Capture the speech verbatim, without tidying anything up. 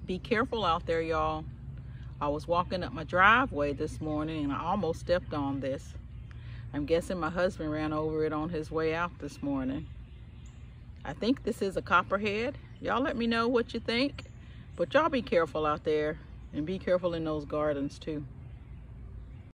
Be careful out there, y'all. I was walking up my driveway this morning and I almost stepped on this. I'm guessing my husband ran over it on his way out this morning. I think this is a copperhead. Y'all let me know what you think. But y'all be careful out there, and be careful in those gardens too.